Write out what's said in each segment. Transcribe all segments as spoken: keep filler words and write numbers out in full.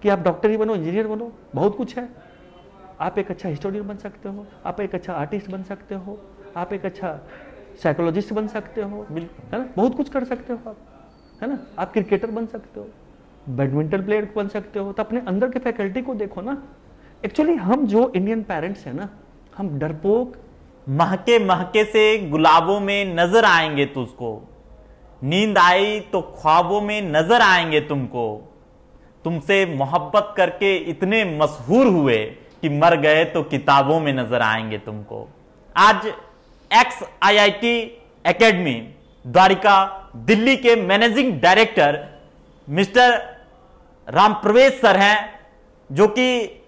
कि आप डॉक्टर ही बनो, इंजीनियर बनो, बहुत कुछ है। आप एक अच्छा हिस्टोरियन बन सकते हो, आप एक अच्छा आर्टिस्ट बन सकते हो, आप एक अच्छा साइकोलॉजिस्ट बन सकते हो, है ना, बहुत कुछ कर सकते हो आप, है ना। आप क्रिकेटर बन सकते हो, बैडमिंटन प्लेयर बन सकते हो। तो अपने अंदर के फैकल्टी को देखो ना। एक्चुअली हम जो इंडियन पेरेंट्स हैं ना, हम डरपोक। महके महके से गुलाबों में नजर आएंगे तुझको, नींद आई तो ख्वाबों में नजर आएंगे तुमको, तुमसे मोहब्बत करके इतने मशहूर हुए कि मर गए तो किताबों में नजर आएंगे तुमको। आज X I I T academy Dwarka Delhi के managing director mister Rampravesh sir हैं, जो कि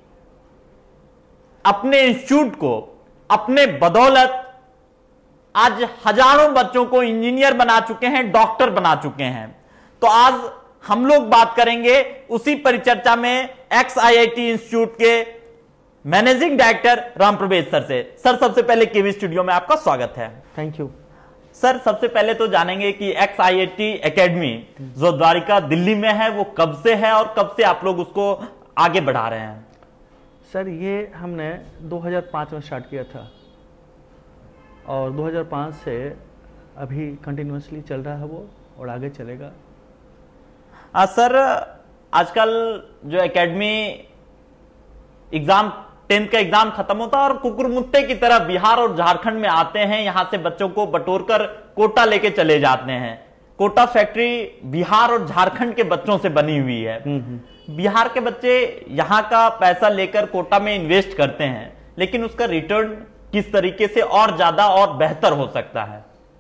अपने इंस्टीट्यूट को अपने बदौलत आज हजारों बच्चों को इंजीनियर बना चुके हैं, डॉक्टर बना चुके हैं। तो आज हम लोग बात करेंगे उसी परिचर्चा में X I I T institute के मैनेजिंग डायरेक्टर रामप्रवेश सर से। सर, सबसे पहले केवी स्टूडियो में आपका स्वागत है। Thank you sir. सबसे पहले तो जानेंगे कि X I I T academy जो द्वारिका दिल्ली में है वो कब से है और कब से आप लोग उसको आगे बढ़ा रहे हैं? सर, ये हमने दो हज़ार पाँच में स्टार्ट किया था और दो हज़ार पाँच से अभी कंटिन्यूसली चल रहा है वो, और आगे चलेगा। आ, सर, आजकल जो एकेडमी एग्जाम टेंथ का एग्जाम खत्म होता है और कुकुरमुत्ते की तरह बिहार और झारखंड में आते हैं, यहां से बच्चों को बटोरकर कोटा लेके चले जाते हैं। कोटा फैक्ट्री बिहार और झारखंड के बच्चों से बनी हुई है। बिहार के बच्चे यहां का पैसा लेकर कोटा में इन्वेस्ट करते हैं, लेकिन उसका रिटर्न किस तरीके से और ज्यादा और बेहतर हो सकता है?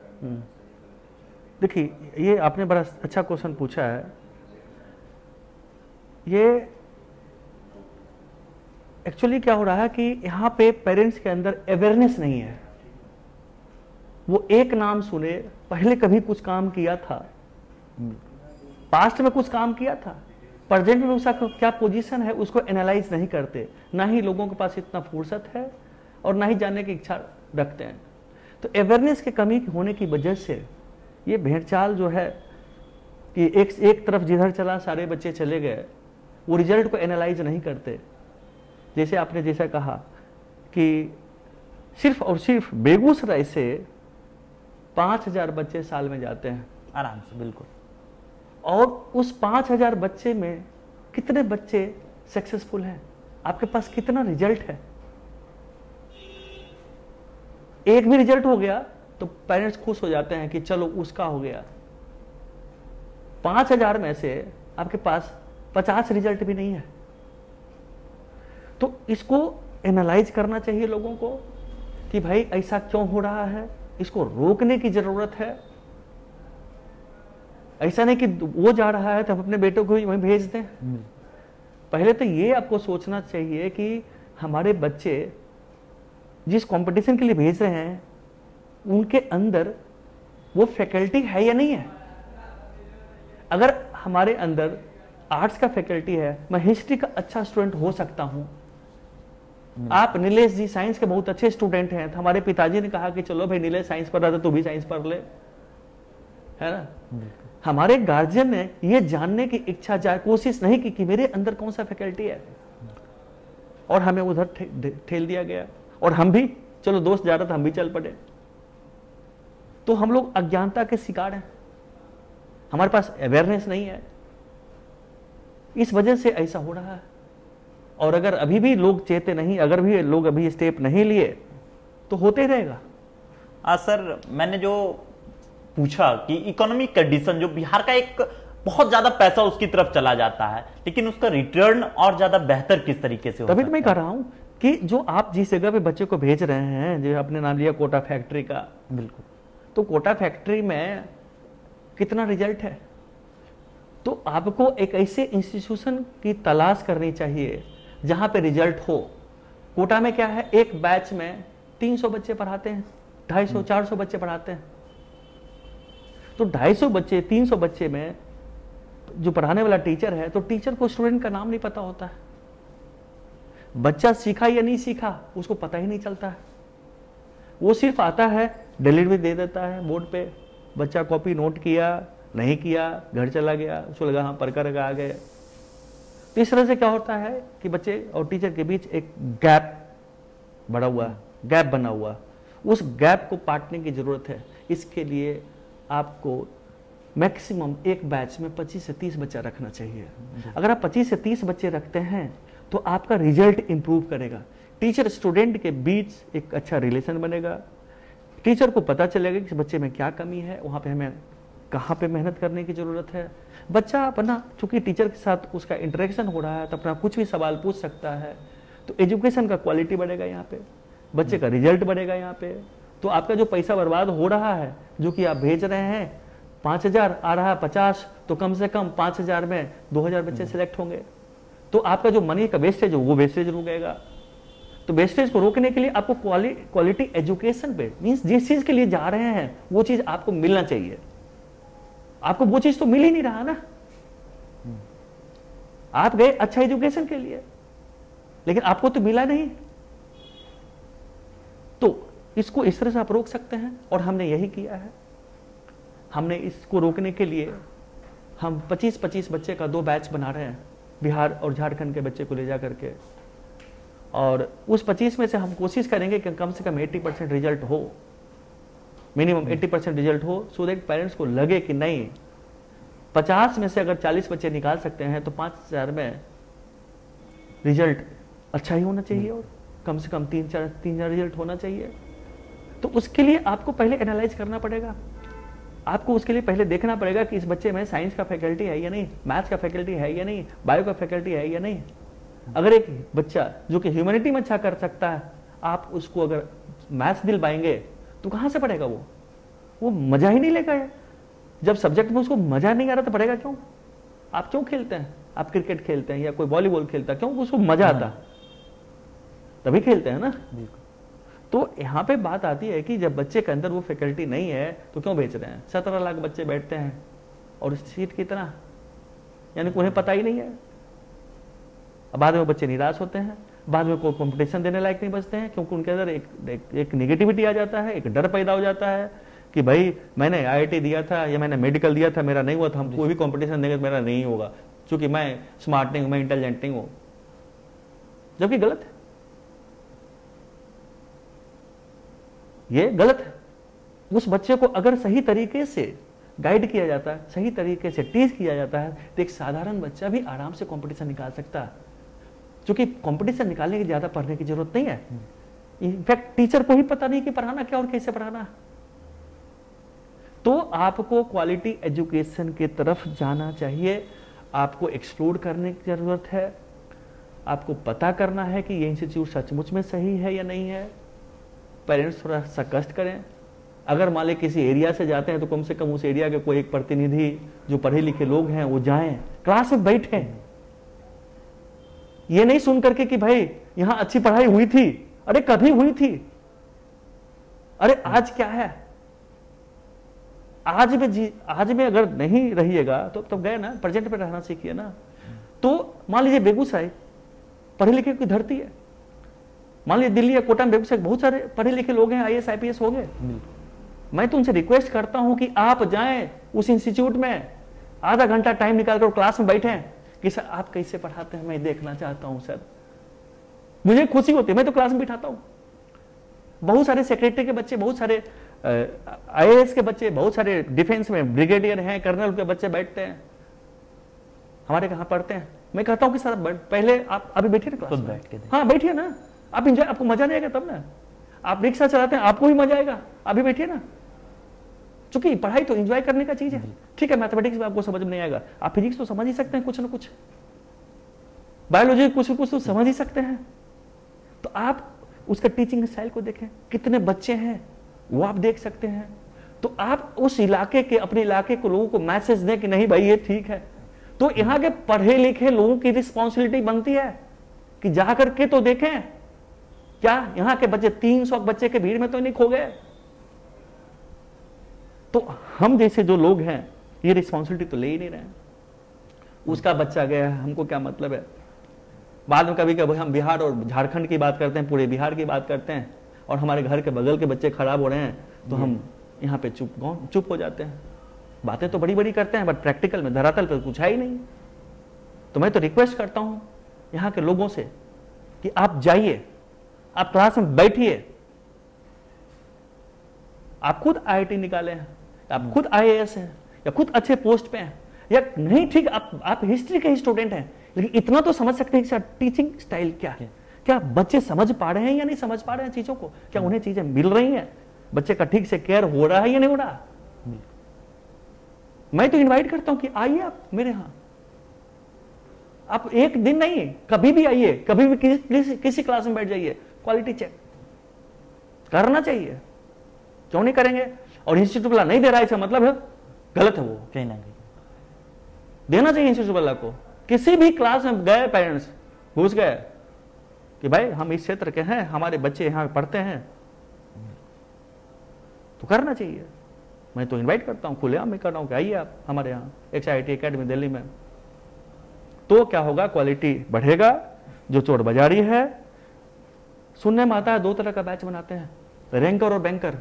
देखिए, ये आपने बड़ा अच्छा क्वेश्चन पूछा है। ये एक्चुअली क्या हो रहा है कि यहाँ पे पेरेंट्स के अंदर अवेयरनेस नहीं है। वो एक नाम सुने, पहले कभी कुछ काम किया था, पास्ट में कुछ काम किया था, प्रेजेंट में उसका क्या पोजीशन है उसको एनालाइज नहीं करते। ना ही लोगों के पास इतना फुर्सत है और ना ही जानने की इच्छा रखते हैं। तो अवेयरनेस की कमी होने की वजह से ये भेड़चाल जो है कि एक एक तरफ जिधर चला सारे बच्चे चले गए, वो रिजल्ट को एनालाइज नहीं करते। जैसे आपने जैसा कहा कि सिर्फ और सिर्फ बेगूसराय से पाँच हजार बच्चे साल में जाते हैं आराम से, बिल्कुल। और उस पाँच हजार बच्चे में कितने बच्चे सक्सेसफुल हैं? आपके पास कितना रिजल्ट है? एक भी रिजल्ट हो गया तो पेरेंट्स खुश हो जाते हैं कि चलो उसका हो गया। पाँच हजार में से आपके पास पचास रिजल्ट भी नहीं है। तो इसको एनालाइज करना चाहिए लोगों को कि भाई ऐसा क्यों हो रहा है, इसको रोकने की जरूरत है। ऐसा नहीं कि वो जा रहा है तो हम अपने बेटों को वहीं भेज दें। पहले तो ये आपको सोचना चाहिए कि हमारे बच्चे जिस कंपटीशन के लिए भेज रहे हैं उनके अंदर वो फैकल्टी है या नहीं है। अगर हमारे अंदर आर्ट्स का फैकल्टी है, मैं हिस्ट्री का अच्छा स्टूडेंट हो सकता हूं। आप नीलेश जी साइंस के बहुत अच्छे स्टूडेंट हैं, तो हमारे पिताजी ने कहा कि चलो भाई नीलेश साइंस पढ़ रहा था, तू भी साइंस पढ़ ले, है ना। हमारे गार्जियन ने ये जानने की इच्छा जाए कोशिश नहीं की कि मेरे अंदर कौन सा फैकल्टी है, और हमें उधर ठेल दिया गया। और हम भी चलो दोस्त जा रहा था, हम भी चल पड़े। तो हम लोग अज्ञानता के शिकार हैं, हमारे पास अवेयरनेस नहीं है, इस वजह से ऐसा हो रहा है। और अगर अभी भी लोग चेते नहीं, अगर भी लोग अभी स्टेप नहीं लिए तो होते रहेगा। आ, सर, मैंने जो पूछा कि इकोनॉमिक कंडीशन, जो बिहार का एक बहुत ज्यादा पैसा उसकी तरफ चला जाता है, लेकिन उसका रिटर्न और ज्यादा बेहतर किस तरीके से हो तभी सकता तो मैं कह रहा हूं कि जो आप जिस जगह पे बच्चे को भेज रहे हैं, जो आपने नाम लिया कोटा फैक्ट्री का, बिल्कुल, तो कोटा फैक्ट्री में कितना रिजल्ट है? तो आपको एक ऐसे इंस्टीट्यूशन की तलाश करनी चाहिए जहां पे रिजल्ट हो। कोटा में क्या है, एक बैच में तीन सौ बच्चे पढ़ाते हैं, ढाई सौ चार सौ बच्चे पढ़ाते हैं। तो ढाई सौ बच्चे, तीन सौ बच्चे में जो पढ़ाने वाला टीचर है, तो टीचर को स्टूडेंट का नाम नहीं पता होता है। बच्चा सीखा या नहीं सीखा उसको पता ही नहीं चलता है। वो सिर्फ आता है, डिलीट भी दे देता है बोर्ड पे, बच्चा कॉपी नोट किया नहीं किया, घर चला गया, उसको लगा हाँ पढ़कर आ गए। तो इस तरह से क्या होता है कि बच्चे और टीचर के बीच एक गैप बड़ा हुआ, गैप बना हुआ, उस गैप को पाटने की जरूरत है। इसके लिए आपको मैक्सिमम एक बैच में पच्चीस से तीस बच्चा रखना चाहिए। अगर आप पच्चीस से तीस बच्चे रखते हैं तो आपका रिजल्ट इंप्रूव करेगा। टीचर स्टूडेंट के बीच एक अच्छा रिलेशन बनेगा, टीचर को पता चलेगा कि बच्चे में क्या कमी है, वहाँ पे हमें कहाँ पे मेहनत करने की ज़रूरत है। बच्चा अपना, चूंकि टीचर के साथ उसका इंटरेक्शन हो रहा है तो अपना कुछ भी सवाल पूछ सकता है, तो एजुकेशन का क्वालिटी बढ़ेगा, यहाँ पे बच्चे का रिजल्ट बढ़ेगा। यहाँ पे तो आपका जो पैसा बर्बाद हो रहा है, जो कि आप भेज रहे हैं, पाँच हजार आ रहा है पचास, तो कम से कम पाँच हजार में दो हजार बच्चे सिलेक्ट होंगे, तो आपका जो मनी का वेस्टेज है वो वेस्टेज रुकेगा। तो वेस्टेज को रोकने के लिए आपको क्वालि, क्वालिटी एजुकेशन पे, मींस जिस चीज के लिए जा रहे हैं वो चीज आपको मिलना चाहिए। आपको वो चीज तो मिल ही नहीं रहा ना। आप गए अच्छा एजुकेशन के लिए, लेकिन आपको तो मिला नहीं। तो इसको इस तरह से आप रोक सकते हैं, और हमने यही किया है। हमने इसको रोकने के लिए हम पच्चीस पच्चीस बच्चे का दो बैच बना रहे हैं, बिहार और झारखंड के बच्चे को ले जा करके, और उस पच्चीस में से हम कोशिश करेंगे कि कम से कम अस्सी परसेंट रिजल्ट हो, मिनिमम अस्सी परसेंट रिजल्ट हो, सो दैट पेरेंट्स को लगे कि नहीं, पचास में से अगर चालीस बच्चे निकाल सकते हैं तो पाँच हजार में रिजल्ट अच्छा ही होना चाहिए, और कम से कम तीन चार तीन हजार रिजल्ट होना चाहिए। तो उसके लिए आपको पहले एनालाइज करना पड़ेगा। आपको उसके लिए पहले देखना पड़ेगा कि इस बच्चे में साइंस का फैकल्टी है या नहीं, मैथ्स का फैकल्टी है या नहीं, बायो का फैकल्टी है या नहीं। अगर एक बच्चा जो कि ह्यूमैनिटी में अच्छा कर सकता है, आप उसको अगर मैथ्स दिलवाएंगे तो कहाँ से पढ़ेगा वो वो मजा ही नहीं लेगा। जब सब्जेक्ट में उसको मजा नहीं आ रहा तो पढ़ेगा क्यों? आप क्यों खेलते हैं? आप क्रिकेट खेलते हैं या कोई वॉलीबॉल खेलता है, क्यों? उसको मजा आता, तभी खेलते हैं ना। तो यहाँ पे बात आती है कि जब बच्चे के अंदर वो फैकल्टी नहीं है तो क्यों बेच रहे हैं? सत्रह लाख बच्चे बैठते हैं और सीट कितना, यानी उन्हें पता ही नहीं है। बाद में बच्चे निराश होते हैं, बाद में कोई कंपटीशन देने लायक नहीं बचते हैं, क्योंकि उनके अंदर एक एक, एक निगेटिविटी आ जाता है, एक डर पैदा हो जाता है कि भाई मैंने आई आई टी दिया था या मैंने मेडिकल दिया था, मेरा नहीं हुआ था, हम कोई भी कंपटीशन देंगे तो मेरा नहीं होगा, क्योंकि मैं स्मार्ट नहीं हूं, मैं इंटेलिजेंट नहीं हूं, जबकि गलत है। ये गलत है। उस बच्चे को अगर सही तरीके से गाइड किया जाता है, सही तरीके से टीच किया जाता है, तो एक साधारण बच्चा भी आराम से कंपटीशन निकाल सकता है। क्योंकि कंपटीशन निकालने की ज्यादा पढ़ने की जरूरत नहीं है। इनफैक्ट टीचर को ही पता नहीं कि पढ़ाना क्या और कैसे पढ़ाना। तो आपको क्वालिटी एजुकेशन की तरफ जाना चाहिए, आपको एक्सप्लोर करने की जरूरत है, आपको पता करना है कि ये इंस्टीट्यूट सचमुच में सही है या नहीं है। पेरेंट्स थोड़ा सा कष्ट करें। अगर मान लें किसी एरिया से जाते हैं तो कम से कम उस एरिया के कोई एक प्रतिनिधि जो पढ़े लिखे लोग हैं वो जाएं, क्लास में बैठें। ये नहीं सुन करके कि भाई यहां अच्छी पढ़ाई हुई थी, अरे कभी हुई थी, अरे आज क्या है, आज में जी आज में अगर नहीं रहिएगा तो तब गए ना, प्रेजेंट पे रहना सीखिए ना। तो मान लीजिए बेगूसराय पढ़े लिखे की धरती है, मान लीजिए दिल्ली या कोटा में बेगूसराय बहुत सारे पढ़े लिखे लोग हैं, I A S I P S हो गए। मैं तो उनसे रिक्वेस्ट करता हूं कि आप जाएं उस इंस्टीट्यूट में, आधा घंटा टाइम निकालकर क्लास में बैठें कि सर आप कैसे पढ़ाते हैं, मैं देखना चाहता हूं सर। मुझे खुशी होती है, मैं तो क्लास में बिठाता हूं। बहुत सारे सेक्रेटरी के बच्चे, बहुत सारे आई ए एस के बच्चे, बहुत सारे डिफेंस में ब्रिगेडियर हैं, कर्नल के बच्चे बैठते हैं, हमारे कहाँ पढ़ते हैं। मैं कहता हूं कि सर पहले आप अभी बैठिए ना क्लास में, हाँ बैठिए ना, आप इंजॉय, आपको मजा नहीं आएगा तब ना। आप रिक्शा चलाते हैं, आपको भी मजा आएगा, अभी बैठिए ना। चूंकि पढ़ाई तो एंजॉय करने का चीज है। ठीक है, मैथमेटिक्स में आपको समझ में नहीं आएगा, आप फिजिक्स तो समझ ही सकते हैं कुछ ना कुछ, बायोलॉजी कुछ कुछ तो समझ ही सकते हैं। तो आप उसका टीचिंग स्टाइल को देखें, कितने बच्चे हैं वो आप देख सकते हैं। तो आप उस इलाके के, अपने इलाके के लोगों को मैसेज दें कि नहीं भाई ये ठीक है। तो यहाँ के पढ़े लिखे लोगों की रिस्पॉन्सिबिलिटी बनती है कि जा करके तो देखें, क्या यहाँ के बच्चे तीन सौ बच्चे के भीड़ में तो नहीं खो गए। तो हम जैसे जो लोग हैं ये रिस्पॉन्सिबिलिटी तो ले ही नहीं रहे हैं। उसका बच्चा गया है, हमको क्या मतलब है। बाद में कभी कभी हम बिहार और झारखंड की बात करते हैं, पूरे बिहार की बात करते हैं, और हमारे घर के बगल के बच्चे खराब हो रहे हैं तो हम यहाँ पे चुप चुप हो जाते हैं। बातें तो बड़ी बड़ी करते हैं, बट प्रैक्टिकल में धरातल पे कुछ है ही नहीं। तो मैं तो रिक्वेस्ट करता हूं यहां के लोगों से कि आप जाइए, आप क्लास में बैठिए, आप खुद आई आई टी निकाले हैं, आप खुद आई ए एस हैं, या खुद अच्छे पोस्ट पे हैं, या नहीं ठीक आप आप हिस्ट्री के ही स्टूडेंट हैं, लेकिन इतना तो समझ सकते हैं कि टीचिंग स्टाइल क्या है, क्या बच्चे समझ पा रहे हैं या नहीं समझ पा रहे हैं चीजों को, क्या उन्हें चीजें मिल रही हैं, बच्चे का ठीक से केयर हो रहा है या नहीं हो रहा। मैं तो इनवाइट करता हूं कि आइए आप मेरे यहां, आप एक दिन नहीं कभी भी आइए, कभी भी किसी, किसी, किसी क्लास में बैठ जाइए, क्वालिटी चेक करना चाहिए, क्यों नहीं करेंगे। और इंस्टीट्यूट वाला नहीं दे रहा है इसका मतलब है गलत है, वो कहीं ना कहीं देना चाहिए इंस्टीट्यूट वाला को। किसी भी क्लास में गए पेरेंट्स घुस गए कि भाई हम इस क्षेत्र के हैं, हमारे बच्चे यहां पढ़ते हैं, तो करना चाहिए। मैं तो इनवाइट करता हूं, खुलेआम में कर रहा हूं कि आइए आप हमारे यहाँ X I T academy Delhi में। तो क्या होगा, क्वालिटी बढ़ेगा। जो चोर बाजारी है, सुनने में आता है दो तरह का बैच बनाते हैं, रैंकर और बैंकर।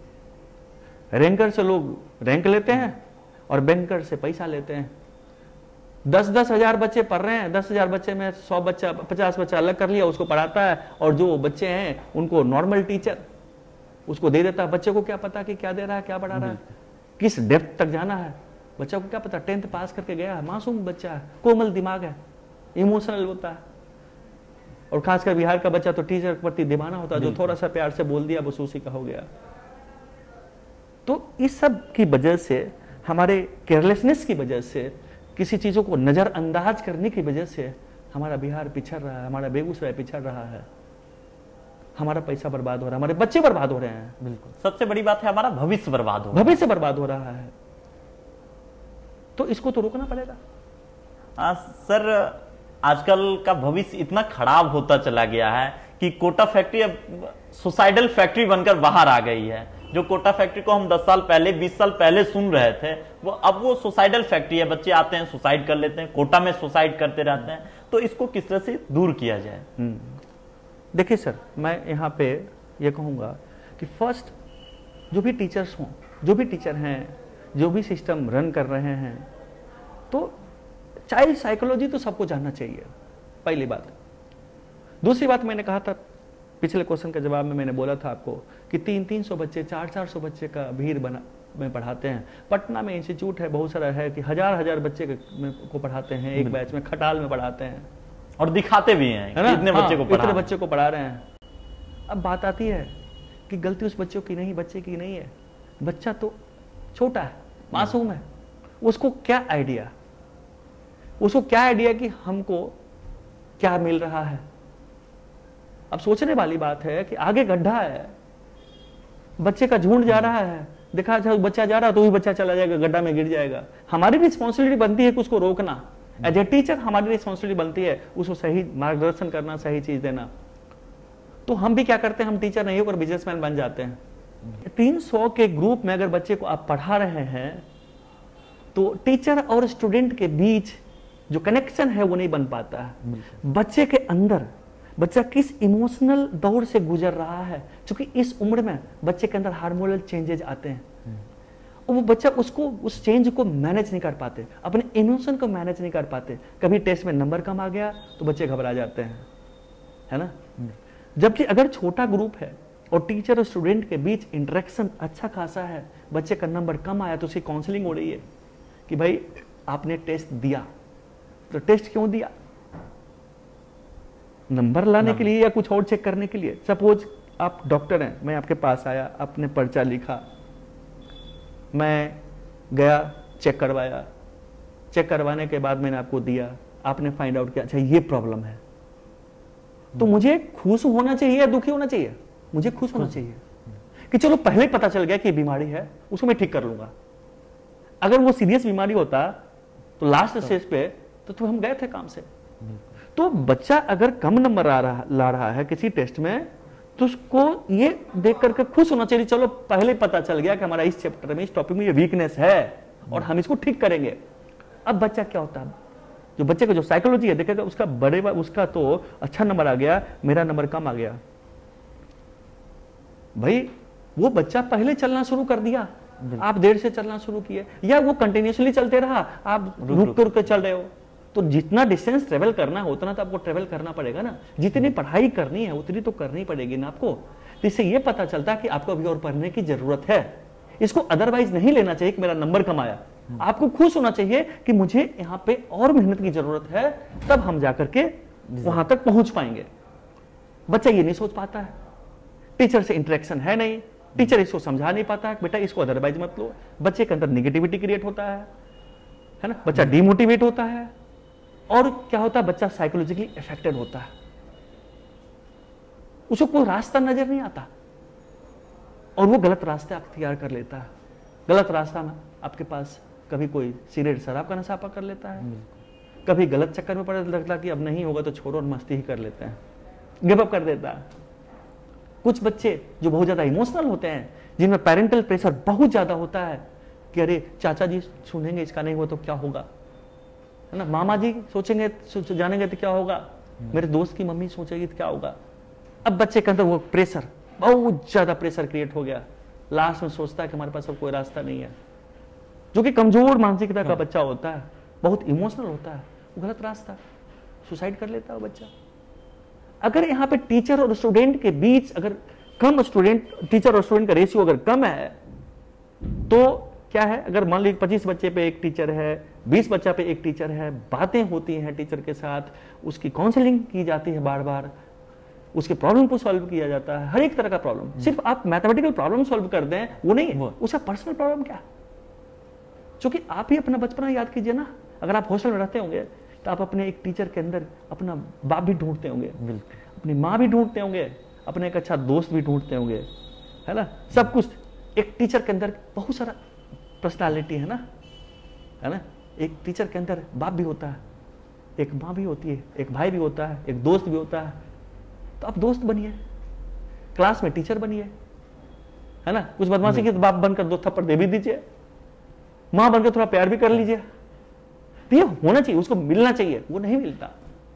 रैंकर से लोग रैंक लेते हैं और बैंकर से पैसा लेते हैं। दस दस हजार बच्चे पढ़ रहे हैं, दस हजार बच्चे में सौ बच्चा पचास बच्चा अलग कर लिया, उसको पढ़ाता है, और जो बच्चे हैं उनको नॉर्मल टीचर उसको दे देता है। बच्चे को क्या पता कि क्या दे रहा है, क्या पढ़ा रहा है, किस डेप्थ तक जाना है, बच्चा को क्या पता। टेंथ पास करके गया है, मासूम बच्चा है, कोमल दिमाग है, इमोशनल होता है। और खासकर बिहार का बच्चा तो टीचर के प्रति दीवाना होता है, जो थोड़ा सा प्यार से बोल दिया बस उसी का हो गया। तो इस सब की वजह से, हमारे केयरलेसनेस की वजह से, किसी चीजों को नजरअंदाज करने की वजह से हमारा बिहार पिछड़ रहा है, हमारा बेगूसराय पिछड़ रहा है, हमारा पैसा बर्बाद हो रहा है, हमारे बच्चे बर्बाद हो रहे हैं। बिल्कुल, सबसे बड़ी बात है हमारा भविष्य बर्बाद हो रहा है, भविष्य बर्बाद हो रहा है। तो इसको तो रोकना पड़ेगा। आ, सर आजकल का भविष्य इतना खराब होता चला गया है कि कोटा फैक्ट्री अब सुसाइडल फैक्ट्री बनकर बाहर आ गई है। जो कोटा फैक्ट्री को हम दस साल पहले बीस साल पहले सुन रहे थे, वो अब वो सुसाइडल फैक्ट्री है। बच्चे आते हैं, सुसाइड कर लेते हैं, कोटा में सुसाइड करते रहते हैं। तो इसको किस तरह से दूर किया जाए? देखिए सर, मैं यहाँ पे ये कहूँगा कि फर्स्ट जो भी टीचर्स हों, जो भी टीचर हैं, जो भी सिस्टम रन कर रहे हैं, तो चाइल्ड साइकोलॉजी तो सबको जानना चाहिए, पहली बात। दूसरी बात, मैंने कहा था पिछले क्वेश्चन के जवाब में, मैंने बोला था आपको कि तीन तीन सौ बच्चे, चार चार सौ बच्चे का भीड़ बना में पढ़ाते हैं। पटना में इंस्टीट्यूट है, बहुत सारा है कि हजार हजार बच्चे को पढ़ाते हैं एक बैच में, खटाल में पढ़ाते हैं और दिखाते भी हैं है ना, इतने हाँ, बच्चे को पढ़ा इतने बच्चे को पढ़ा रहे हैं। अब बात आती है कि गलती उस बच्चों की नहीं, बच्चे की नहीं है। बच्चा तो छोटा है, मासूम है, उसको क्या आइडिया, उसको क्या आइडिया कि हमको क्या मिल रहा है। अब सोचने वाली बात है कि आगे गड्ढा है, बच्चे का झुंड जा रहा है, देखा जाए बच्चा जा रहा है तो भी बच्चा चला जाएगा, गड्ढा में गिर जाएगा। हमारी रिस्पॉन्सिबिलिटी बनती है कि उसको रोकना। एज ए टीचर हमारी रिस्पॉन्सिबिलिटी बनती है उसको सही मार्गदर्शन करना, सही चीज देना। तो हम भी क्या करते हैं, हम टीचर नहीं होकर बिजनेसमैन बन जाते हैं। तीन सौ के ग्रुप में अगर बच्चे को आप पढ़ा रहे हैं तो टीचर और स्टूडेंट के बीच जो कनेक्शन है वो नहीं बन पाता है। बच्चे के अंदर, बच्चा किस इमोशनल दौर से गुजर रहा है, क्योंकि इस उम्र में बच्चे के अंदर हार्मोनल चेंजेस आते हैं, और वो बच्चा उसको उस चेंज को मैनेज नहीं कर पाते, अपने इमोशन को मैनेज नहीं कर पाते। कभी टेस्ट में नंबर कम आ गया तो बच्चे घबरा जाते हैं, है ना। जबकि अगर छोटा ग्रुप है और टीचर और स्टूडेंट के बीच इंटरेक्शन अच्छा खासा है, बच्चे का नंबर कम आया तो उसकी काउंसलिंग हो रही है कि भाई आपने टेस्ट दिया, तो टेस्ट क्यों दिया, नंबर लाने के लिए या कुछ और चेक करने के लिए। सपोज आप डॉक्टर हैं, मैं आपके पास आया, आपने पर्चा लिखा, मैं गया चेक करवाया, चेक करवाने के बाद मैंने आपको दिया, आपने फाइंड आउट किया अच्छा ये प्रॉब्लम है, तो मुझे खुश होना चाहिए या दुखी होना चाहिए? मुझे खुश होना चाहिए कि चलो पहले ही पता चल गया कि बीमारी है, उसको मैं ठीक कर लूंगा। अगर वो सीरियस बीमारी होता तो लास्ट स्टेज पे तो, तो हम गए थे काम से। तो बच्चा अगर कम नंबर आ रहा ला रहा है किसी टेस्ट में, तो उसको ये देख करके खुश होना चाहिए, चलो पहले पता चल गया कि हमारा इस चैप्टर में, इस टॉपिक में ये वीकनेस है और हम इसको ठीक करेंगे। अब बच्चा क्या होता है, जो बच्चे का जो साइकोलॉजी है देखेगा, उसका बड़े उसका तो अच्छा नंबर आ गया, मेरा नंबर कम आ गया, भाई वो बच्चा पहले चलना शुरू कर दिया, आप देर से चलना शुरू किए, या वो कंटिन्यूसली चलते रहा, आप रुक रुक के चल रहे हो, तो जितना डिस्टेंस ट्रेवल करना है उतना तो आपको ट्रेवल करना पड़ेगा ना, जितनी पढ़ाई करनी है उतनी तो करनी पड़ेगी ना आपको। तो इससे ये पता चलता है कि आपको अभी और पढ़ने की जरूरत है। इसको अदरवाइज नहीं लेना चाहिए कि मेरा नंबर कम आया, आपको खुश होना चाहिए कि मुझे यहाँ पे और मेहनत की जरूरत है, तब हम जाकर के वहां तक पहुंच पाएंगे। बच्चा ये नहीं सोच पाता है, टीचर से इंटरेक्शन है नहीं, टीचर इसको समझा नहीं पाता है बेटा इसको अदरवाइज मत लो, बच्चे के अंदर निगेटिविटी क्रिएट होता है है ना, बच्चा डिमोटिवेट होता है, और क्या होता है बच्चा साइकोलॉजिकली अफेक्टेड होता है, उसको कोई रास्ता नजर नहीं आता और वो गलत रास्ते अख्तियार कर लेता है। गलत रास्ता में आपके पास कभी कोई सिगरेट शराब का नशा कर लेता है, कभी गलत चक्कर में पड़ लगता कि अब नहीं होगा तो छोड़ो और मस्ती ही कर लेते हैं, गिव अप कर देता है। कुछ बच्चे जो बहुत ज्यादा इमोशनल होते हैं, जिनमें पेरेंटल प्रेशर बहुत ज्यादा होता है कि अरे चाचा जी सुनेंगे इसका नहीं हुआ तो क्या होगा, है ना, मामा जी सोचेंगे जानेंगे तो क्या होगा, मेरे दोस्त की मम्मी सोचेगी तो क्या होगा। अब बच्चे के अंदर वो प्रेशर, बहुत ज्यादा प्रेशर क्रिएट हो गया, लास्ट में सोचता है कि हमारे पास अब कोई रास्ता नहीं है। जो कि कमजोर मानसिकता का बच्चा होता है, बहुत इमोशनल होता है, वो गलत रास्ता, सुसाइड कर लेता है बच्चा। अगर यहाँ पे टीचर और स्टूडेंट के बीच अगर कम स्टूडेंट टीचर और स्टूडेंट का रेशियो अगर कम है तो क्या है, अगर मान लीजिए पच्चीस बच्चे पे एक टीचर है, बीस बच्चा पे एक टीचर है, बातें होती हैं टीचर के साथ, उसकी काउंसलिंग की जाती है बार बार, उसके प्रॉब्लम को सॉल्व किया जाता है, हर एक तरह का प्रॉब्लम, सिर्फ आप मैथमेटिकल प्रॉब्लम सॉल्व कर दें वो नहीं है, उसका पर्सनल प्रॉब्लम क्या, क्योंकि आप ही अपना बचपना याद कीजिए ना, अगर आप हॉस्टल में रहते होंगे तो आप अपने एक टीचर के अंदर अपना बाप भी ढूंढते होंगे, अपनी माँ भी ढूंढते होंगे, अपने एक अच्छा दोस्त भी ढूंढते होंगे, है ना, सब कुछ एक टीचर के अंदर बहुत सारा पर्सनालिटी है ना, है ना, एक टीचर के अंदर बाप भी होता है, एक माँ भी होती है, एक भाई भी होता है, एक दोस्त भी होता है। तो आप दोस्त बनिए, क्लास में टीचर बनिए, है ना, कुछ बदमाशी की तो बाप बनकर दो थप्पड़ दे भी दीजिए, माँ बनकर थोड़ा प्यार भी कर लीजिए। तो ये होना चाहिए, उसको मिलना चाहिए, वो नहीं मिलता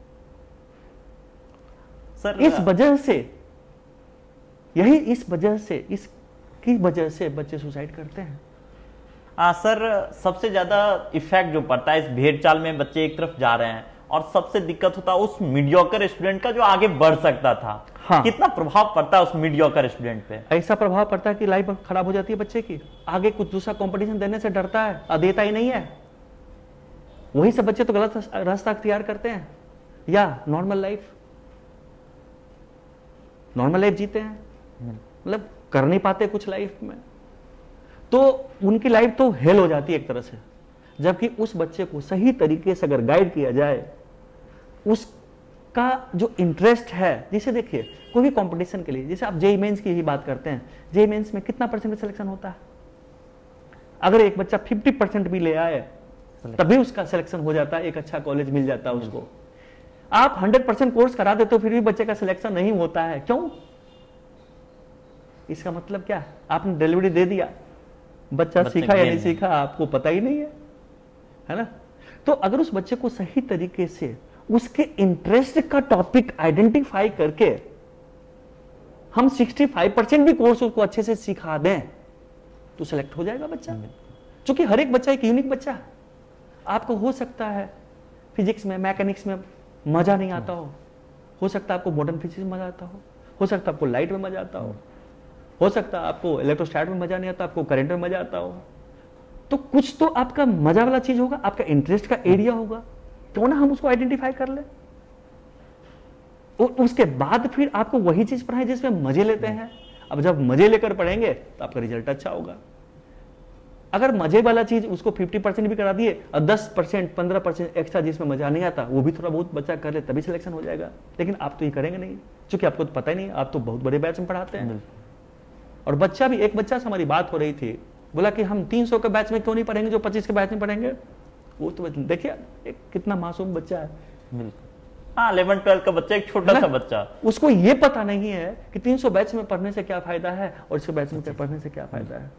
सर। इस वजह से, यही इस वजह से, इसकी वजह से बच्चे सुसाइड करते हैं। हाँ सर, सबसे ज्यादा इफेक्ट जो पड़ता है इस भेड़ चाल में, बच्चे एक तरफ जा रहे हैं और सबसे दिक्कत होता है उस मीडियोकर स्टूडेंट का जो आगे बढ़ सकता था। हाँ। कितना प्रभाव पड़ता है उस मीडियोकर स्टूडेंट पे? ऐसा प्रभाव पड़ता है कि लाइफ खराब हो जाती है बच्चे की, आगे कुछ दूसरा कंपटीशन देने से डरता है और देता ही नहीं है। वही सब बच्चे तो गलत रास्ता अख्तियार करते हैं या नॉर्मल लाइफ नॉर्मल लाइफ जीते हैं, मतलब कर नहीं पाते कुछ लाइफ में, तो उनकी लाइफ तो हेल हो जाती है एक तरह से। जबकि उस बच्चे को सही तरीके से अगर गाइड किया जाए, उसका जो इंटरेस्ट है, जैसे देखिए कोई भी कंपटीशन के लिए, जैसे आप जेईई मेंस की ही बात करते हैं, जेईई मेंस में कितना परसेंट सिलेक्शन होता है? अगर एक बच्चा पचास परसेंट भी ले आए तभी उसका सिलेक्शन हो जाता है, एक अच्छा कॉलेज मिल जाता है उसको। आप सौ परसेंट कोर्स करा देते हो फिर भी बच्चे का सिलेक्शन नहीं होता है, क्यों? इसका मतलब क्या? आपने डिलीवरी दे दिया, बच्चा सीखा या नहीं सीखा आपको पता ही नहीं है, है ना। तो अगर उस बच्चे को सही तरीके से उसके इंटरेस्ट का टॉपिक आइडेंटिफाई करके हम पैंसठ परसेंट भी कोर्स उसको अच्छे से सिखा दें तो सिलेक्ट हो जाएगा बच्चा। क्योंकि हर एक बच्चा एक यूनिक बच्चा। आपको हो सकता है फिजिक्स में, मैकेनिक्स में मजा नहीं आता हो हो सकता है आपको मॉडर्न फिजिक्स में मजा आता हो हो सकता है आपको लाइट में मजा आता हो हो सकता है आपको इलेक्ट्रोस्टैट में मजा नहीं आता, आपको करंट में मजा आता हो। तो कुछ तो आपका मजा वाला चीज होगा, आपका इंटरेस्ट का एरिया होगा, तो ना हम उसको आइडेंटिफाई कर ले और उसके बाद फिर आपको वही चीज पढ़ाएं जिसमें मजे लेते हैं। अब जब मजे लेकर पढ़ेंगे तो आपका रिजल्ट अच्छा होगा। अगर मजे वाला चीज उसको पचास परसेंट भी करा दिए और दस परसेंट पंद्रह परसेंट एक्स्ट्रा जिसमें मजा नहीं आता वो भी थोड़ा बहुत बच्चा कर ले तभी सिलेक्शन हो जाएगा। लेकिन आप तो ये करेंगे नहीं, क्योंकि आपको तो पता ही नहीं, आप तो बहुत बड़े बैच में पढ़ाते हैं। और बच्चा भी, एक बच्चा से हमारी बात हो रही थी, बोला कि हम तीन सौ के बैच में क्यों नहीं पढ़ेंगे जो पच्चीस के बैच में पढ़ेंगे। वो तो देखिए एक कितना मासूम बच्चा है, हाँ इलेवन ट्वेल्व का बच्चा, एक छोटा सा बच्चा, उसको ये पता नहीं है कि तीन सौ बैच में पढ़ने से क्या फायदा है और इसके बैच में पढ़ने से क्या फायदा है।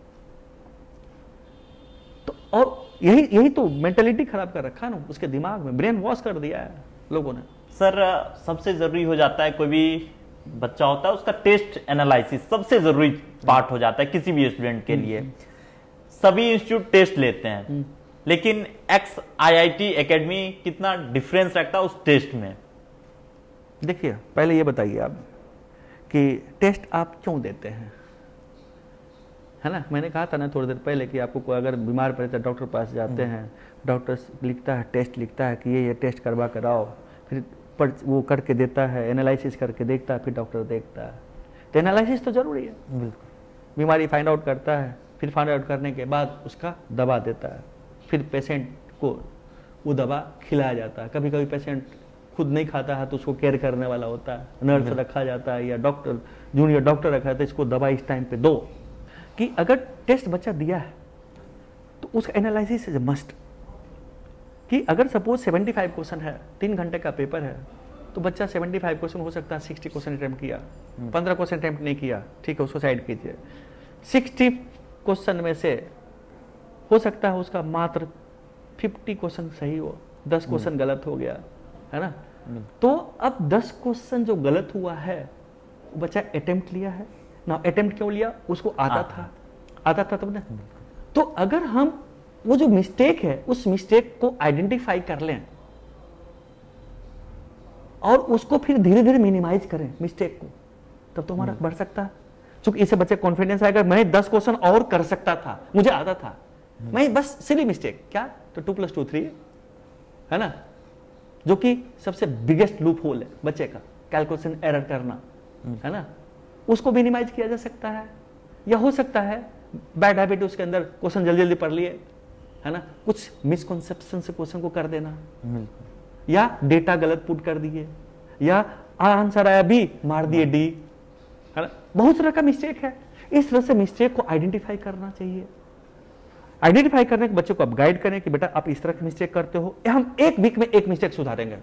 तो और यही यही तो मेंटेलिटी खराब कर रखा है ना उसके दिमाग में, ब्रेन वॉश कर दिया है लोगों ने। सर सबसे जरूरी हो जाता है, कोई भी बच्चा होता है उसका टेस्ट एनालिसिस सबसे जरूरी पार्ट हो जाता है किसी भी स्टूडेंट के लिए। सभी इंस्टीट्यूट टेस्ट लेते हैं, लेकिन एक्स आईआईटी एकेडमी कितना डिफरेंस रखता है उस टेस्ट में? देखिए, पहले ये बताइए आप कि टेस्ट आप क्यों देते हैं, है ना? मैंने कहा था ना थोड़ी देर पहले कि आपको कोई अगर बीमार पड़े तो डॉक्टर पास जाते हैं, डॉक्टर लिखता है, टेस्ट लिखता है कि ये ये टेस्ट करवा कर आओ, फिर पर वो करके देता है, एनालिसिस करके देखता है, फिर डॉक्टर देखता है। तो एनालिसिस तो जरूरी है, बिल्कुल। बीमारी फाइंड आउट करता है, फिर फाइंड आउट करने के बाद उसका दवा देता है, फिर पेशेंट को वो दवा खिलाया जाता है। कभी कभी पेशेंट खुद नहीं खाता है तो उसको केयर करने वाला होता है, नर्स रखा जाता है या डॉक्टर, जूनियर डॉक्टर रखा है तो इसको दवा इस टाइम पे दो। कि अगर टेस्ट बच्चा दिया है तो उसका एनालिसिस इज मस्ट। कि अगर सपोज पचहत्तर क्वेश्चन है, तीन घंटे का पेपर है, तो बच्चा पचहत्तर क्वेश्चन हो सकता है साठ क्वेश्चन अटेम्प्ट किया, पंद्रह क्वेश्चन अटेम्प्ट नहीं किया, ठीक है, उसको साइड कीजिए। साठ क्वेश्चन में से हो सकता है उसका मात्र पचास क्वेश्चन सही हो, दस क्वेश्चन गलत हो गया, है ना? तो अब दस क्वेश्चन जो गलत हुआ है वो बच्चा अटेम्प्ट लिया है ना, अटेम्प्ट क्यों लिया? उसको आता था, आता था तब ना। तो अगर हम वो जो मिस्टेक है उस मिस्टेक को आइडेंटिफाई कर लें और उसको फिर धीरे धीरे मिनिमाइज करें मिस्टेक को, तब तो हमारा बढ़ सकता है। क्योंकि इससे बच्चे कॉन्फिडेंस आएगा, मैं दस क्वेश्चन और कर सकता था, मुझे आता था, मैं बस सिली मिस्टेक क्या तो टू प्लस टू थ्री है ना, जो कि सबसे बिगेस्ट लूप होल है बच्चे का, कैलकुलेशन एरर करना, है ना, उसको मिनिमाइज किया जा सकता है। या हो सकता है बैड हैबिट उसके अंदर, क्वेश्चन जल्दी जल्दी पढ़ लिए, है ना, कुछ मिसकॉन्सेप्शन से क्वेश्चन को कर देना, या डेटा गलत पुट कर दिए, या आंसर आया बी मार दिए डी, है ना, बहुत तरह का मिस्टेक है। इस तरह से मिस्टेक को आइडेंटिफाई करना चाहिए। आइडेंटिफाई करने के बच्चों को आप गाइड करें कि बेटा आप इस तरह की मिस्टेक करते हो, हम एक वीक में एक मिस्टेक सुधारेंगे,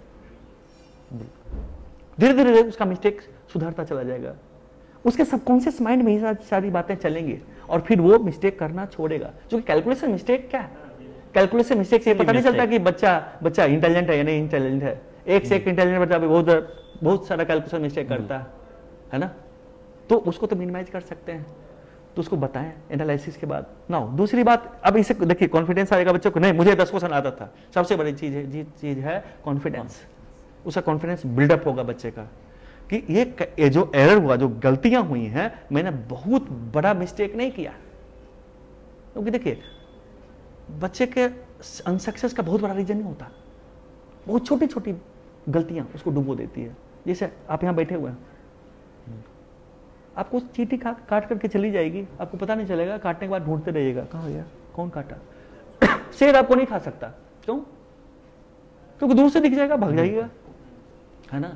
धीरे धीरे उसका मिस्टेक सुधारता चला जाएगा, उसके सबकॉन्शियस माइंड में ये सारी बातें चलेंगी और फिर वो मिस्टेक करना छोड़ेगा। क्योंकि कैलकुलेशन मिस्टेक क्या है, कैलकुलेशन मिस्टेक से पता नहीं चलता कि बच्चा बच्चा इंटेलिजेंट है या नहीं इंटेलिजेंट है। एक से एक इंटेलिजेंट बच्चा बहुत बहुत सारा कैलकुलेशन मिस्टेक करता है, है ना, तो उसको तो मिनिमाइज कर सकते हैं, तो उसको बताएं एनालिसिस के बाद ना। दूसरी बात, अब इसे देखिए कॉन्फिडेंस आएगा बच्चों को, नहीं मुझे दस क्वेश्चन आता था, सबसे बड़ी चीज है जी चीज है कॉन्फिडेंस। उसका कॉन्फिडेंस बिल्डअप होगा बच्चे का कि ये, ये जो एरर हुआ, जो गलतियां हुई हैं, मैंने बहुत बड़ा मिस्टेक नहीं किया। क्योंकि देखिए बच्चे के अनसक्सेस का बहुत बड़ा रीजन नहीं होता, बहुत छोटी छोटी गलतियां उसको डुबो देती है। जैसे आप यहां बैठे हुए हैं, आपको चींटी काट काट करके चली जाएगी, आपको पता नहीं चलेगा, काटने के बाद ढूंढते रहिएगा कहाँ गया, कौन काटा। शेर आपको नहीं खा सकता, क्यों? क्योंकि दूर से दिख जाएगा, भाग जाइएगा, है ना।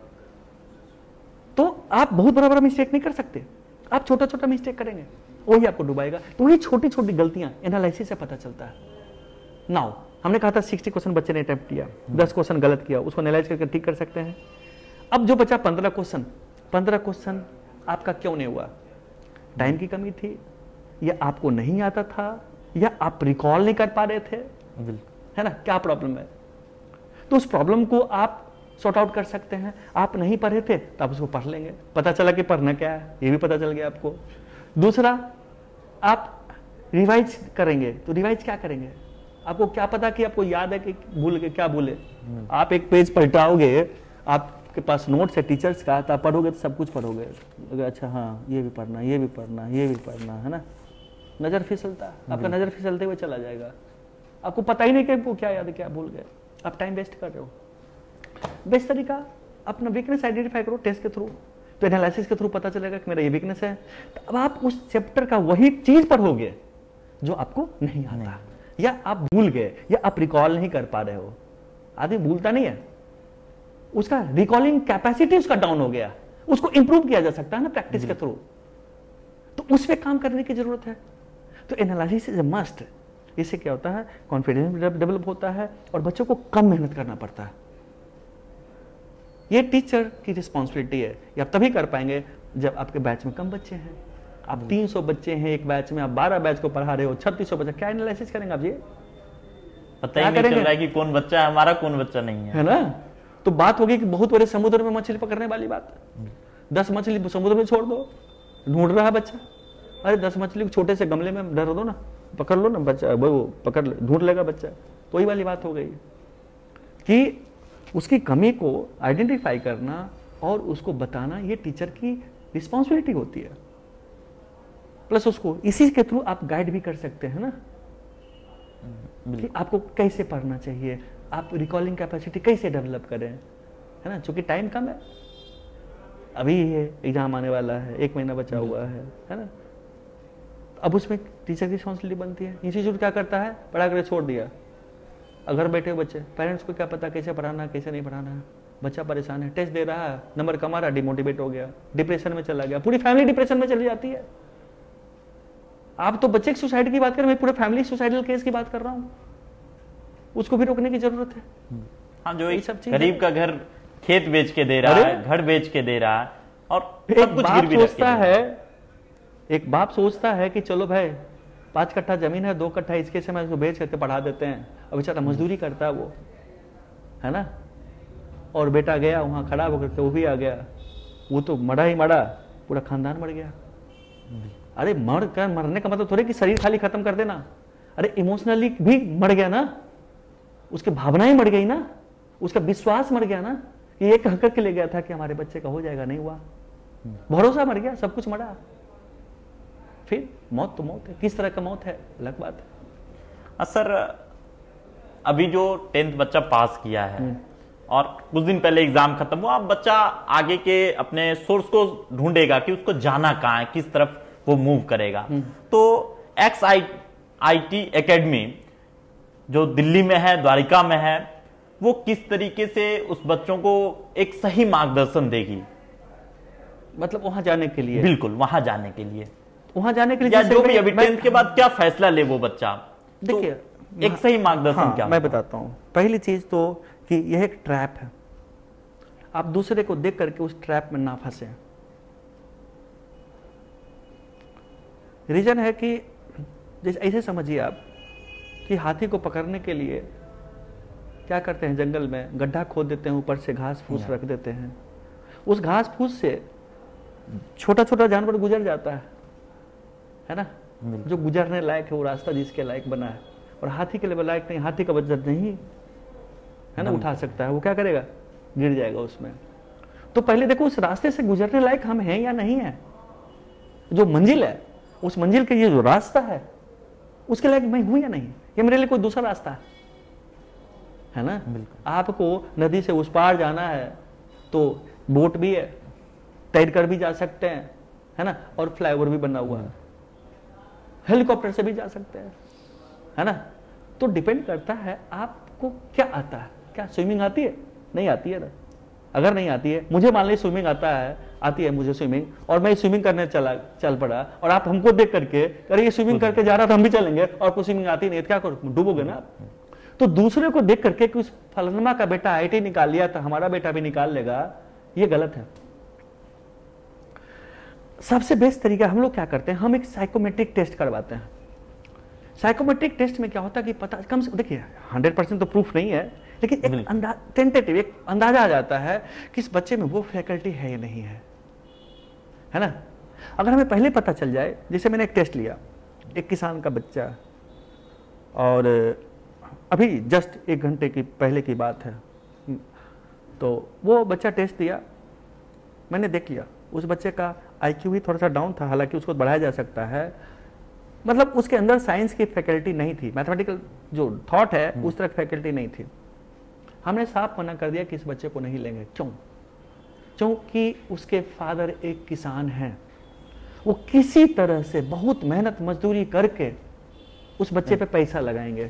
तो आप बहुत बड़ा बड़ा मिस्टेक नहीं कर सकते, आप छोटा छोटा मिस्टेक करेंगे, वही आपको डुबाएगा। तो वही छोटी छोटी गलतियां एनालिसिस से पता चलता है। नाउ हमने कहा था साठ क्वेश्चन बच्चे ने अटेम्प्ट किया, दस क्वेश्चन गलत किया, उसको एनालाइज करके ठीक कर सकते हैं। अब जो बच्चा पंद्रह क्वेश्चन पंद्रह क्वेश्चन आपका क्यों नहीं हुआ? टाइम की कमी थी, या आपको नहीं आता था, या आप रिकॉल नहीं कर पा रहे थे, है ना, क्या प्रॉब्लम है? तो उस प्रॉब्लम को आप सॉर्ट आउट कर सकते हैं। आप नहीं पढ़े थे तो आप उसको पढ़ लेंगे, पता चला कि पढ़ना क्या है, ये भी पता चल गया आपको। दूसरा, आप रिवाइज करेंगे, तो रिवाइज क्या करेंगे? आपको क्या पता कि आपको याद है कि भूल गए, क्या भूले? आप एक पेज पलटाओगे, आपके पास नोट्स है टीचर्स का, तो आप पढ़ोगे तो सब कुछ पढ़ोगे, अच्छा हाँ ये भी पढ़ना, ये भी पढ़ना, ये भी पढ़ना, है ना। नजर फिसलता है, आपका नजर फिसलते हुए चला जाएगा, आपको पता ही नहीं कि आपको क्या याद है, क्या भूल गए, आप टाइम वेस्ट कर रहे हो। बेस्ट तरीका, अपना वीकनेस आइडेंटिफाई करो टेस्ट के थ्रू, तो एनालिसिस के थ्रू पता चलेगा कि मेरा ये वीकनेस है। तो अब आप उस चैप्टर का वही चीज पढ़ोगे जो आपको नहीं आता, नहीं। या आप भूल गए, या आप रिकॉल नहीं कर पा रहे हो। आदमी भूलता नहीं है, उसका रिकॉलिंग कैपेसिटी उसका डाउन हो गया, उसको इंप्रूव किया जा सकता है ना प्रैक्टिस के थ्रू, तो उस पर काम करने की जरूरत है। तो एनालिसिस इज अ मस्ट। इससे क्या होता है, कॉन्फिडेंस डेवलप होता है और बच्चों को कम मेहनत करना पड़ता है। ये टीचर की रिस्पॉन्सिबिलिटी है, ये आप तभी कर पाएंगे जब आपके बैच में कम बच्चे हैं। आप तीन सौ बच्चे हैं एक बैच में, आप बारह बैच को पढ़ा रहे हो, छत्तीस सौ बच्चे, क्या एनालिसिस करेंगे आप? ये पता ही नहीं चल रहा है कि कौन बच्चा है हमारा, कौन बच्चा नहीं है, है ना। तो बात होगी कि बहुत बड़े समुद्र में मछली पकड़ने वाली बात, दस मछली समुद्र में छोड़ दो, ढूंढ रहा है बच्चा, अरे दस मछली छोटे से गमले में डर दो ना, पकड़ लो ना बच्चा, वो पकड़ ढूंढ लेगा बच्चा। तो वही वाली बात हो गई कि उसकी कमी को आइडेंटिफाई करना और उसको बताना, ये टीचर की रिस्पॉन्सिबिलिटी होती है। प्लस उसको इसी के थ्रू आप गाइड भी कर सकते हैं ना कि आपको कैसे पढ़ना चाहिए, आप रिकॉलिंग कैपेसिटी कैसे डेवलप करें, है ना। चूंकि टाइम कम है, अभी है एग्जाम आने वाला है, एक महीना बचा हुआ है है ना। अब उसमें टीचर की रिस्पॉन्सिबिलिटी बनती है। इंस्टीट्यूट क्या करता है, पढ़ा कर छोड़ दिया, अगर बैठे हुए बच्चे, पेरेंट्स को क्या पता कैसे पढ़ाना कैसे नहीं पढ़ाना है। बच्चा परेशान है, टेस्ट दे रहा है, नंबर कमा रहा, डिमोटिवेट हो गया, डिप्रेशन में चला गया, पूरी फैमिली डिप्रेशन में चली जाती है। आप तो बच्चे की सुसाइड की बात करें, मैं पूरे फैमिली सुसाइडल केस की बात कर रहा हूं, उसको भी रोकने की जरूरत है। हाँ, जो एक गरीब का घर खेत बेच के दे रहा है, घर बेच के दे रहा है, और एक बाप सोचता है एक बाप सोचता है कि चलो भाई पांच कट्ठा जमीन है, दो कट्ठा इसके से मैं उसको बेच करके पढ़ा देते हैं, अब बेचारा मजदूरी करता है वो, है ना। और बेटा गया वहां खड़ा होकर के, वो भी आ गया, वो तो मरा ही मरा, पूरा खानदान मर गया। अरे मर कर मरने का मतलब थोड़े कि शरीर खाली खत्म कर देना, अरे इमोशनली भी मर गया ना, उसकी भावनाएं मर गई ना, उसका विश्वास मर गया ना। ये कह करके ले गया था कि हमारे बच्चे का हो जाएगा, नहीं हुआ, भरोसा मर गया, सब कुछ मरा। फिर मौत तो मौत है, किस तरह का मौत है अलग बात है। सर, अभी जो टेंथ बच्चा पास किया है और कुछ दिन पहले एग्जाम खत्म हुआ, अब बच्चा आगे के अपने सोर्स को ढूंढेगा कि उसको जाना कहाँ है, किस तरफ वो मूव करेगा। तो X I I T academy जो दिल्ली में है, द्वारिका में है, वो किस तरीके से उस बच्चों को एक सही मार्गदर्शन देगी, मतलब वहां जाने के लिए? बिल्कुल, वहां जाने के लिए वहां जाने के लिए या जो भी अभी टेंथ के बाद क्या फैसला ले वो बच्चा, देखिए तो एक सही मार्गदर्शन हाँ, क्या? मैं बताता हूं। पहली चीज तो कि यह एक ट्रैप है, आप दूसरे को देख करके उस ट्रैप में ना फंसे। रीजन है कि जैसे ऐसे समझिए आप कि हाथी को पकड़ने के लिए क्या करते हैं, जंगल में गड्ढा खोद देते हैं, ऊपर से घास फूस रख देते हैं, उस घास फूस से छोटा छोटा जानवर गुजर जाता है है ना, जो गुजरने लायक है, वो रास्ता जिसके लायक बना है। और हाथी के लिए लायक नहीं, हाथी का वजन नहीं है ना उठा सकता है, वो क्या करेगा, गिर जाएगा उसमें। तो पहले देखो उस रास्ते से गुजरने लायक हम हैं या नहीं है, जो मंजिल है उस मंजिल के ये जो रास्ता है उसके लायक मैं हूं या नहीं, या मेरे लिए कोई दूसरा रास्ता है, है ना। आपको नदी से उस पार जाना है तो बोट भी है, तैर कर भी जा सकते हैं, है ना, और फ्लाईओवर भी बना हुआ है, हेलीकॉप्टर से भी जा सकते हैं, है ना। तो डिपेंड करता है आपको क्या आता है। क्या स्विमिंग आती है? नहीं आती है ना। अगर नहीं आती है, मुझे मान ली स्विमिंग आता है, आती है मुझे स्विमिंग, और मैं स्विमिंग करने चला चल पड़ा, और आप हमको देख करके अरे ये स्विमिंग करके जा रहा था, हम भी चलेंगे, और आपको स्विमिंग आती नहीं है, क्या करो, डूबोगे ना आप। तो दूसरे को देख करके कि उस फलाना का बेटा आई आई टी निकाल लिया था, हमारा बेटा भी निकाल लेगा, ये गलत है। सबसे बेस्ट तरीका हम लोग क्या करते हैं, हम एक साइकोमेट्रिक टेस्ट करवाते हैं। साइकोमेट्रिक टेस्ट में क्या होता है कि पता कम से देखिए हंड्रेड परसेंट तो प्रूफ नहीं है, लेकिन एक अंदाज टेंटेटिव एक अंदाजा आ जाता है कि इस बच्चे में वो फैकल्टी है या नहीं है, है ना। अगर हमें पहले पता चल जाए, जैसे मैंने एक टेस्ट लिया, एक किसान का बच्चा, और अभी जस्ट एक घंटे की पहले की बात है, तो वो बच्चा टेस्ट दिया, मैंने देख लिया उस बच्चे का आई क्यू भी थोड़ा सा डाउन था, हालांकि उसको बढ़ाया जा सकता है, मतलब उसके अंदर साइंस की फैकल्टी नहीं थी, मैथमेटिकल जो थॉट है उस तरह फैकल्टी नहीं थी। हमने साफ मना कर दिया कि इस बच्चे को नहीं लेंगे। क्यों? क्योंकि उसके फादर एक किसान हैं, वो किसी तरह से बहुत मेहनत मजदूरी करके उस बच्चे पे पैसा लगाएंगे,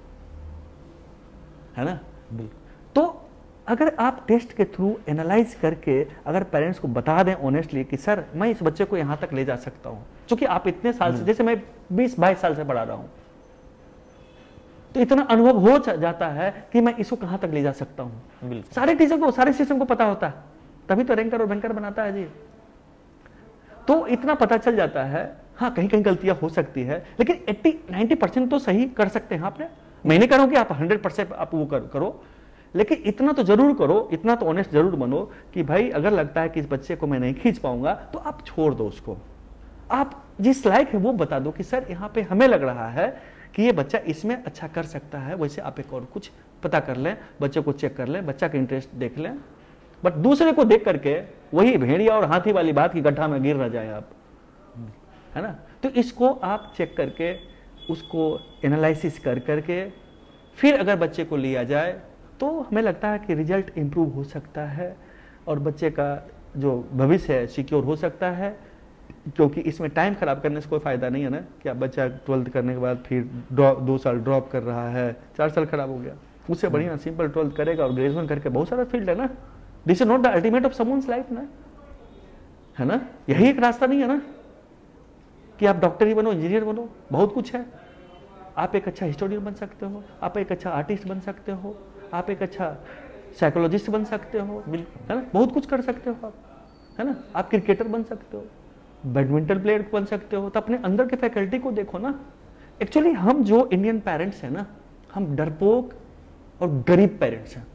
है ना। तो अगर आप टेस्ट के थ्रू एनालाइज करके अगर पेरेंट्स को बता दें ऑनेस्टली कि सर मैं इस बच्चे को यहां तक ले जा सकता हूं, क्योंकि आप इतने साल से, जैसे मैं बीस बाईस साल से पढ़ा रहा हूं, तो इतना अनुभव हो जाता है कि मैं इसको कहां तक ले जा सकता हूं। सारे टीचर को, सारे सिस्टम को पता होता है, तभी तो रैंकर और बैंकर बनाता है जी। तो इतना पता चल जाता है। हाँ, कहीं कहीं गलतियां हो सकती है, लेकिन अस्सी नब्बे परसेंट तो सही कर सकते हैं आपने। मैं नहीं करूं कि आप हंड्रेड परसेंट आप वो कर, करो, लेकिन इतना तो जरूर करो, इतना तो ऑनेस्ट जरूर बनो कि भाई अगर लगता है कि इस बच्चे को मैं नहीं खींच पाऊंगा तो आप छोड़ दो उसको। आप जिस लायक है वो बता दो कि सर यहाँ पे हमें लग रहा है कि ये बच्चा इसमें अच्छा कर सकता है, वैसे आप एक और कुछ पता कर लें, बच्चे को चेक कर लें, बच्चा का इंटरेस्ट देख लें। बट दूसरे को देख करके वही भेड़िया और हाथी वाली बात की गड्ढा में गिर ना जाए आप, है ना। तो इसको आप चेक करके उसको एनालिसिस कर करके फिर अगर बच्चे को लिया जाए तो हमें लगता है कि रिजल्ट इम्प्रूव हो सकता है और बच्चे का जो भविष्य है सिक्योर हो सकता है। क्योंकि इसमें टाइम खराब करने से कोई फायदा नहीं है ना कि आप बच्चा ट्वेल्थ करने के बाद फिर दो साल ड्रॉप कर रहा है, चार साल खराब हो गया, उससे बढ़िया सिंपल ट्वेल्थ करेगा और ग्रेजुएशन करके बहुत सारा फील्ड है ना। This is not the ultimate of someone's life ना, है ना। यही एक रास्ता नहीं है ना कि आप डॉक्टर ही बनो, इंजीनियर बनो, बहुत कुछ है। आप एक अच्छा हिस्टोरियन बन सकते हो, आप एक अच्छा आर्टिस्ट बन सकते हो, आप एक अच्छा साइकोलॉजिस्ट बन सकते हो, है ना, बहुत कुछ कर सकते हो आप, है ना। आप क्रिकेटर बन सकते हो, बैडमिंटन प्लेयर बन सकते हो। तो अपने अंदर के फैकल्टी को देखो ना। एक्चुअली हम जो इंडियन पेरेंट्स हैं ना, हम डरपोक और गरीब पेरेंट्स हैं।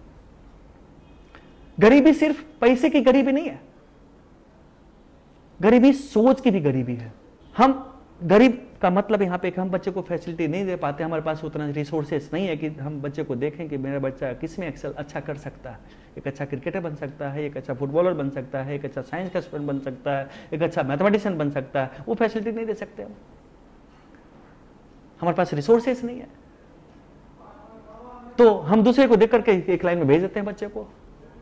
गरीबी सिर्फ पैसे की गरीबी नहीं है, गरीबी सोच की भी गरीबी है। हम गरीब का मतलब यहाँ पे हम बच्चे को फैसिलिटी नहीं दे पाते, हमारे पास उतना रिसोर्सेस नहीं है कि हम बच्चे को देखें कि मेरा बच्चा किस में एक्सेल अच्छा कर सकता है। एक अच्छा क्रिकेटर बन सकता है, एक अच्छा फुटबॉलर बन सकता है, एक अच्छा साइंस का स्टूडेंट बन सकता है, एक अच्छा मैथमेटिशियन बन सकता है। वो फैसिलिटी नहीं दे सकते हम, हमारे पास रिसोर्सेस नहीं है। तो हम दूसरे को देख करके एक लाइन में भेज देते हैं बच्चे को।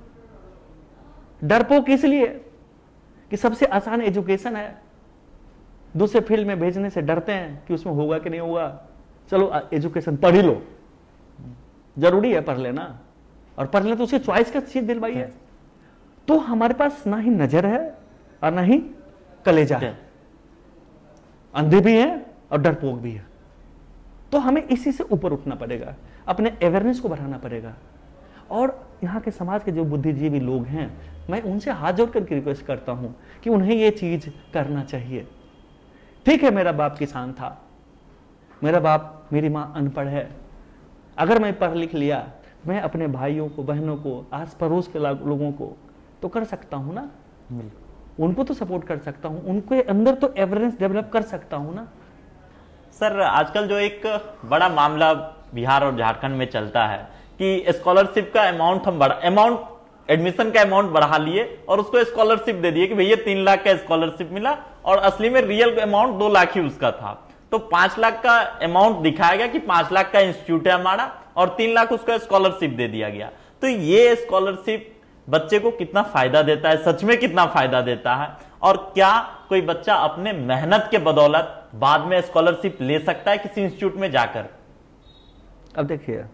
डरपोक इसलिए कि सबसे आसान एजुकेशन है, दूसरे फील्ड में भेजने से डरते हैं कि उसमें होगा कि नहीं होगा। चलो एजुकेशन पढ़ ही लो, जरूरी है पढ़ लेना, और पढ़ लेना तो उसकी चॉइस का चीज दिलवाइए। तो हमारे पास ना ही नजर है और ना ही कलेजा है, अंधे भी हैं और डरपोक भी है। तो हमें इसी से ऊपर उठना पड़ेगा, अपने अवेयरनेस को बढ़ाना पड़ेगा। और यहाँ के समाज के जो बुद्धिजीवी लोग हैं, मैं उनसे हाथ जोड़ करके रिक्वेस्ट करता हूं कि उन्हें यह चीज करना चाहिए। ठीक है, मेरा बाप किसान था, मेरा बाप, मेरी माँ अनपढ़ है, अगर मैं पढ़ लिख लिया, मैं अपने भाइयों को, बहनों को, आस पड़ोस के लोगों को तो कर सकता हूं ना, उनको तो सपोर्ट कर सकता हूं, उनके अंदर तो अवेयरनेस डेवलप कर सकता हूं ना। सर, आजकल जो एक बड़ा मामला बिहार और झारखंड में चलता है कि स्कॉलरशिप का अमाउंट हम बढ़ा अमाउंट एडमिशन का अमाउंट बढ़ा लिए और उसको स्कॉलरशिप दे दिए कि भैया तीन लाख का स्कॉलरशिप मिला, और असली में रियल अमाउंट दो लाख ही उसका था। तो पांच लाख का अमाउंट दिखाया गया कि पांच लाख का इंस्टीट्यूट है हमारा, और तीन लाख उसका स्कॉलरशिप दे दिया गया। तो ये स्कॉलरशिप बच्चे को कितना फायदा देता है, सच में कितना फायदा देता है, और क्या कोई बच्चा अपने मेहनत के बदौलत बाद में स्कॉलरशिप ले सकता है किसी इंस्टीट्यूट में जाकर? अब देखिए,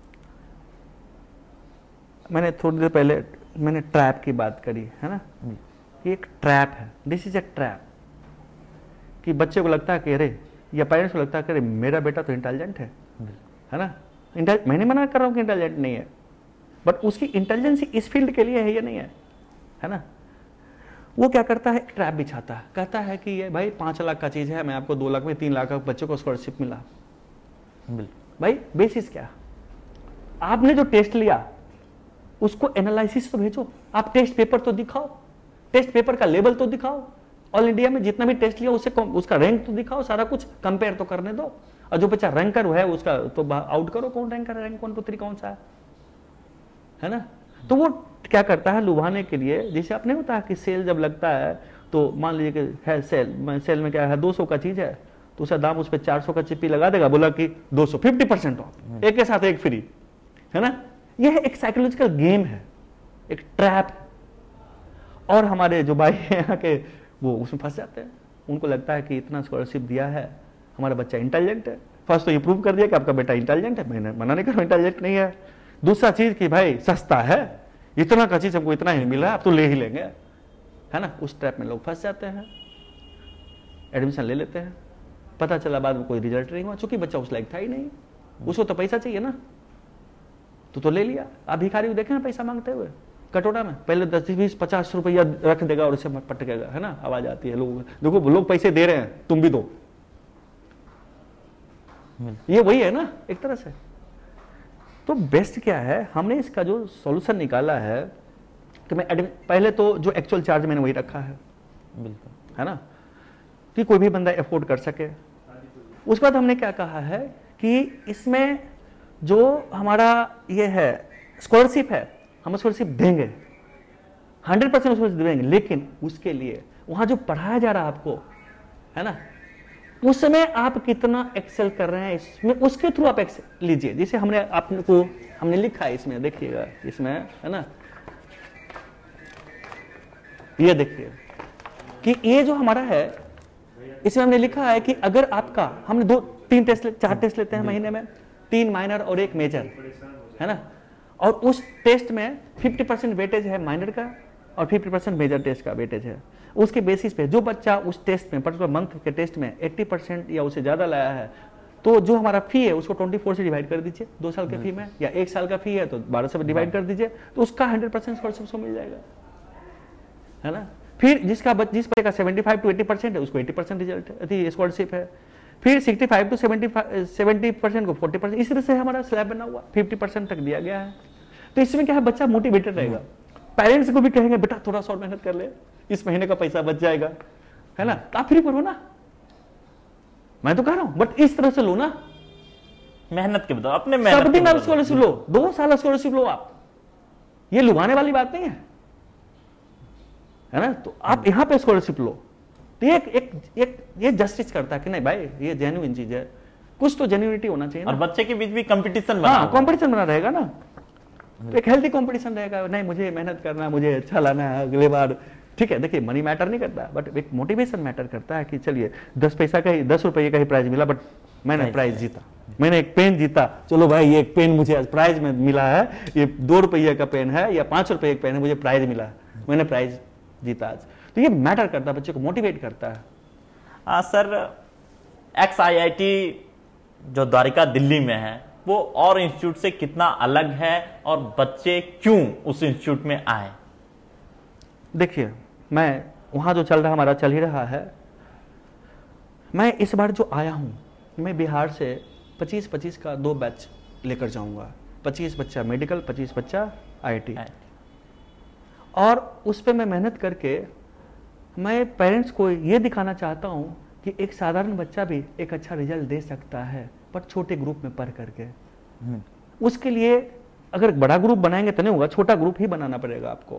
मैंने थोड़ी देर पहले मैंने ट्रैप की बात करी है ना, कि एक ट्रैप है, दिस इज ए ट्रैप। कि बच्चे को लगता है कि अरे, या पेरेंट्स को लगता है कि अरे मेरा बेटा तो इंटेलिजेंट है, है ना। मैंने मना कर रहा हूँ कि इंटेलिजेंट नहीं है, बट उसकी इंटेलिजेंसी इस फील्ड के लिए है ये नहीं है, है ना। वो क्या करता है, ट्रैप बिछाता है, कहता है कि ये भाई पाँच लाख का चीज़ है, मैं आपको दो लाख में तीन लाख का बच्चों को स्कॉलरशिप मिला। भाई बेसिस क्या, आपने जो टेस्ट लिया उसको एनालिसिस तो भेजो, आप टेस्ट पेपर तो दिखाओ, टेस्ट पेपर का लेवल तो दिखाओ, ऑल इंडिया में जितना भी टेस्ट लिया उससे उसका रैंक तो दिखाओ, सारा कुछ कंपेयर तो करने दो। और जो बच्चा रैंकर है उसका तो आउट करो, कौन रैंकर है, रैंक वन टू थ्री कौन सा है, है ना। तो वो क्या करता है, लुभाने के लिए, जैसे आपने होता है कि सेल जब लगता है तो मान लीजिए कि है सेल, सेल में क्या है, दो सौ का चीज है तो उसका दाम उस पर चार सौ का चिप्पी लगा देगा, बोला कि दो सौ फिफ्टी परसेंट ऑफ, एक के साथ एक फ्री, है ना। यह एक साइकोलॉजिकल गेम है, एक ट्रैप है। और हमारे जो भाई हैं यहाँ के, वो उसमें फंस जाते हैं। उनको लगता है कि इतना स्कॉलरशिप दिया है, हमारा बच्चा इंटेलिजेंट है। फर्स्ट तो ये प्रूव कर दिया कि आपका बेटा इंटेलिजेंट है, मैंने मना नहीं कर रहा इंटेलिजेंट नहीं है। दूसरा चीज कि भाई सस्ता है, इतना का चीज हमको इतना ही मिला, आप तो ले ही लेंगे, है ना। उस ट्रैप में लोग फंस जाते हैं, एडमिशन ले लेते हैं, पता चला बाद में कोई रिजल्ट नहीं हुआ, चूंकि बच्चा उस लायक था ही नहीं, उसको तो पैसा चाहिए ना, तो तो ले लिया। आप भिखारी को देखे ना पैसा मांगते हुए कटोरा में, पहले दस बीस पचास रुपया रख देगा और उसे पटकेगा, है ना, आवाज आती है, लोग देखो लोग पैसे दे रहे हैं, तुम भी दो। ये वही है ना एक तरह से। तो बेस्ट क्या है, हमने इसका जो सॉल्यूशन निकाला है कि मैं पहले तो जो एक्चुअल चार्ज मैंने वही रखा है, बिल्कुल, है ना। कि कोई भी बंदा अफोर्ड कर सके। उसके बाद हमने क्या कहा है कि इसमें जो हमारा ये है स्कॉलरशिप है, हम स्कॉलरशिप देंगे, हंड्रेड परसेंट स्कॉलरशिप देंगे, लेकिन उसके लिए वहां जो पढ़ाया जा रहा है आपको, है ना, उसमें आप कितना एक्सेल कर रहे हैं इसमें, उसके थ्रू आप एक्सेल लीजिए। जैसे हमने आपको हमने लिखा है इसमें, देखिएगा इसमें, है ना, ये देखिए कि ये जो हमारा है इसमें हमने लिखा है कि अगर आपका, हमने दो तीन टेस्ट चार टेस्ट लेते हैं महीने में, तीन माइनर और एक मेजर, है ना, और उस टेस्ट में फिफ्टी परसेंट वेटेज है माइनर का और फिफ्टी परसेंट मेजर टेस्ट का वेटेज है। उसके बेसिस पे जो बच्चा उस टेस्ट में, पर्टिकुलर मंथ के टेस्ट में अस्सी परसेंट या उससे ज्यादा लाया है, तो जो हमारा फी है उसको चौबीस से डिवाइड कर दीजिए, दो साल के फी में, या एक साल का फी है तो बारह से डिवाइड कर दीजिए, तो उसका हंड्रेड परसेंट स्कॉलरशिप उसको मिल जाएगा, है ना। फिर जिसका जिस बच्चे का पचहत्तर टू अस्सी परसेंट है उसको अस्सी परसेंट रिजल्ट स्कॉलरशिप है। फिर पैंसठ टू सत्तर परसेंट को चालीस परसेंट, इस तरह से हमारा स्लैब बना हुआ, पचास परसेंट तक दिया गया है। तो इसमें क्या है, बच्चा मोटिवेटेड रहेगा, पेरेंट्स को भी कहेंगे बेटा थोड़ा सा और मेहनत कर ले, इस महीने का पैसा बच जाएगा, है ना, तो आप फ्री करो ना, मैं तो कह रहा हूं, बट इस तरह से लो ना, मेहनत के बताओ, अपने मेहनत सब दिन आप स्कॉलरशिप लो, दो साल स्कॉलरशिप लो आप, ये लुभाने वाली बात नहीं है, है ना। तो आप यहां पे स्कॉलरशिप लो, तो एक एक एक ये जस्टिस करता है कि नहीं भाई ये जेन्युइन चीज है, कुछ तो जेन्युइनिटी होना चाहिए ना। और बच्चे के बीच भी कंपटीशन बना, हाँ कंपटीशन बना रहेगा ना, एक हेल्थी कंपटीशन रहेगा, नहीं मुझे मेहनत करना है, मुझे अच्छा लाना है अगले बार, ठीक है। देखिए मनी मैटर नहीं करता, बट एक मोटिवेशन मैटर करता है कि चलिए दस पैसा का ही, दस रुपये का ही प्राइज मिला, बट मैंने प्राइज जीता, मैंने एक पेन जीता, चलो भाई ये एक पेन मुझे प्राइज में मिला है, ये दो रुपये का पेन है या पांच रुपये का पेन है, मुझे प्राइज मिला है, मैंने प्राइज जीता आज। तो ये मैटर करता है, बच्चे को मोटिवेट करता है। आ, sir X I I T जो द्वारिका दिल्ली में है वो और इंस्टीट्यूट से कितना अलग है और बच्चे क्यों उस इंस्टीट्यूट में आए? देखिए मैं वहां जो चल रहा हमारा चल ही रहा है, मैं इस बार जो आया हूं मैं बिहार से पच्चीस पच्चीस का दो बैच लेकर जाऊंगा, पच्चीस बच्चा मेडिकल, पच्चीस बच्चा आई आई टी, और उस पर मैं मेहनत करके मैं पेरेंट्स को ये दिखाना चाहता हूं कि एक साधारण बच्चा भी एक अच्छा रिजल्ट दे सकता है, पर छोटे ग्रुप में पढ़ करके। उसके लिए अगर बड़ा ग्रुप बनाएंगे तो नहीं होगा, छोटा ग्रुप ही बनाना पड़ेगा आपको।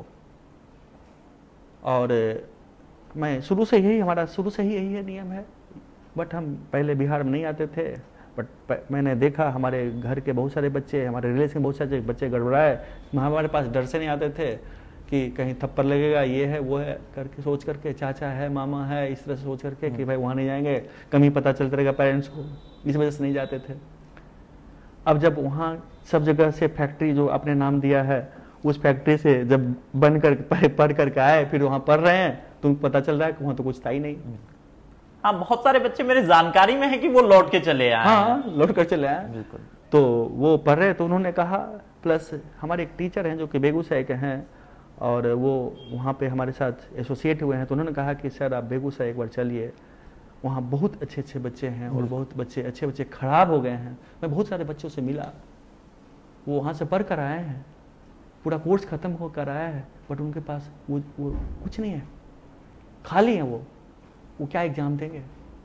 और मैं शुरू से यही, हमारा शुरू से ही यही है नियम है, बट हम पहले बिहार में नहीं आते थे, बट मैंने देखा हमारे घर के बहुत सारे बच्चे, हमारे रिलेशन के बहुत सारे बच्चे गड़बड़ाए, हमारे पास डर से नहीं आते थे कि कहीं थप्पड़ लगेगा, ये है वो है करके सोच करके, चाचा है मामा है इस तरह से सोच करके कि भाई वहाँ नहीं जाएंगे, कमी पता चलता रहेगा पेरेंट्स को, इस वजह से नहीं जाते थे। अब जब वहाँ सब जगह से फैक्ट्री जो आपने नाम दिया है, उस फैक्ट्री से जब बन कर पढ़ करके आए, फिर वहाँ पढ़ रहे हैं, तो पता चल रहा है कि वहाँ तो कुछ था ही नहीं। हाँ बहुत सारे बच्चे मेरे जानकारी में है कि वो लौट के चले आए। हाँ लौट कर चले आए, बिल्कुल। तो वो पढ़ रहे, तो उन्होंने कहा, प्लस हमारे एक टीचर हैं जो कि बेगूसराय के हैं और वो वहाँ पे हमारे साथ एसोसिएट हुए हैं, तो उन्होंने कहा कि सर आप बेगूसराय एक बार चलिए, वहाँ बहुत अच्छे अच्छे बच्चे हैं और बहुत बच्चे अच्छे बच्चे खराब हो गए हैं। मैं बहुत सारे बच्चों से मिला, वो वहाँ से पढ़ कर आए हैं, पूरा कोर्स खत्म होकर आया है, बट उनके पास वो, वो कुछ नहीं है, खाली है। वो वो क्या एग्जाम देंगे,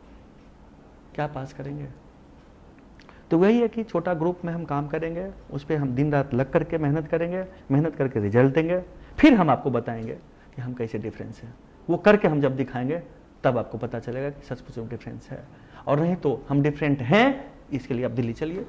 क्या पास करेंगे? तो वही है कि छोटा ग्रुप में हम काम करेंगे, उस पर हम दिन रात लग करके मेहनत करेंगे, मेहनत करके रिजल्ट देंगे, फिर हम आपको बताएंगे कि हम कैसे डिफरेंस है। वो करके हम जब दिखाएंगे तब आपको पता चलेगा कि सच में डिफरेंस है, और नहीं तो हम डिफरेंट हैं, इसके लिए आप दिल्ली चलिए।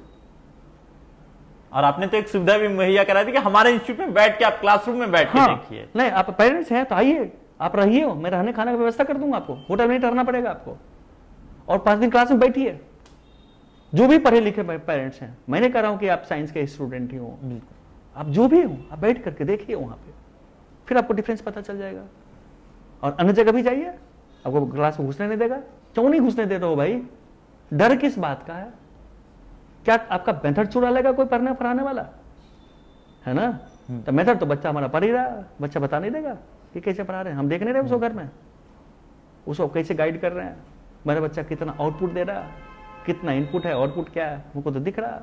और आपने तो एक सुविधा भी मुहैया करा दी कि हमारे इंस्टीट्यूट में बैठ के आप क्लासरूम में बैठ के हाँ, देखिए। नहीं आप पेरेंट्स हैं तो आइए, आप रहिए, मैं रहने खाने की व्यवस्था कर दूंगा आपको, होटल नहीं ठहरना पड़ेगा आपको, और पांच दिन क्लास में बैठिए। जो भी पढ़े लिखे पेरेंट्स हैं, मैंने कह रहा हूं कि आप साइंस के स्टूडेंट ही हो, आप जो भी हो आप बैठ करके देखिए वहां पे, फिर आपको डिफरेंस पता चल जाएगा। और अन्य जगह भी जाइए, आपको क्लास में घुसने नहीं देगा, क्यों नहीं घुसने देते हो भाई? डर किस बात का है? क्या आपका मेथड चुरा लेगा कोई पढ़ने पढ़ाने वाला, है ना? तो मेथड तो बच्चा हमारा पढ़ ही रहा, बच्चा बता नहीं देगा कि कैसे पढ़ा रहे हैं, हम देख नहीं रहे उसको घर में, उसको कैसे गाइड कर रहे हैं, मेरा बच्चा कितना आउटपुट दे रहा, कितना इनपुट है, आउटपुट क्या है, मुझको तो दिख रहा।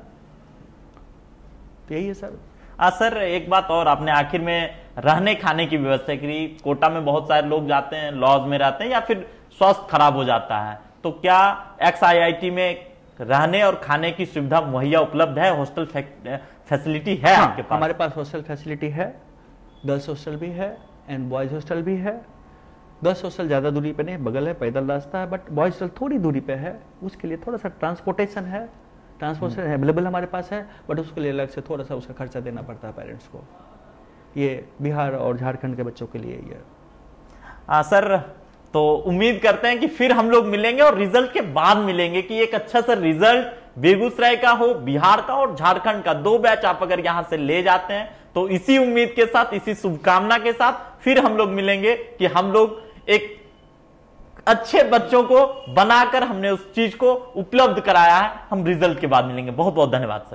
तो यही है सर। हाँ सर, एक बात और, आपने आखिर में रहने खाने की व्यवस्था करी। कोटा में बहुत सारे लोग जाते हैं, लॉज में रहते हैं, या फिर स्वास्थ्य खराब हो जाता है। तो क्या एक्स आई आई टी में रहने और खाने की सुविधा मुहैया उपलब्ध है? हॉस्टल फैसिलिटी है? हाँ, आपके पास? हमारे पास हॉस्टल फैसिलिटी है, गर्ल्स हॉस्टल भी है एंड बॉयज हॉस्टल भी है। गर्ल्स हॉस्टल ज़्यादा दूरी पे नहीं, बगल है, पैदल रास्ता है, बट बॉयज हॉस्टल थोड़ी दूरी पे है। उसके लिए थोड़ा सा ट्रांसपोर्टेशन है, ट्रांसपोर्टेशन अवेलेबल हमारे पास है, बट उसके लिए अलग से थोड़ा सा उसका खर्चा देना पड़ता है पेरेंट्स को। ये बिहार और झारखंड के बच्चों के लिए ये। हाँ सर, तो उम्मीद करते हैं कि फिर हम लोग मिलेंगे और रिजल्ट के बाद मिलेंगे कि एक अच्छा सा रिजल्ट बेगूसराय का हो, बिहार का और झारखंड का, दो बैच आप अगर यहां से ले जाते हैं तो इसी उम्मीद के साथ, इसी शुभकामना के साथ फिर हम लोग मिलेंगे कि हम लोग एक अच्छे बच्चों को बनाकर हमने उस चीज को उपलब्ध कराया है। हम रिजल्ट के बाद मिलेंगे। बहुत बहुत धन्यवाद सर।